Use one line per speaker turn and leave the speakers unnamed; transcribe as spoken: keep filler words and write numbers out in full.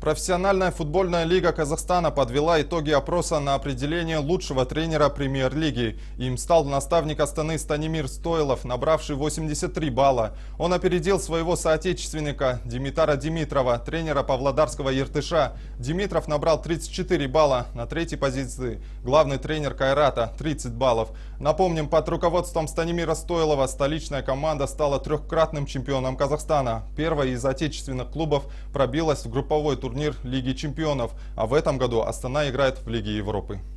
Профессиональная футбольная лига Казахстана подвела итоги опроса на определение лучшего тренера премьер-лиги. Им стал наставник Астаны Станимир Стойлов, набравший восемьдесят три балла. Он опередил своего соотечественника Димитара Димитрова, тренера павлодарского Иртыша. Димитров набрал тридцать четыре балла. На третьей позиции главный тренер Кайрата – тридцать баллов. Напомним, под руководством Станимира Стойлова столичная команда стала трехкратным чемпионом Казахстана. Первая из отечественных клубов пробилась в групповой турнир Лиги чемпионов, а в этом году Астана играет в Лиге Европы.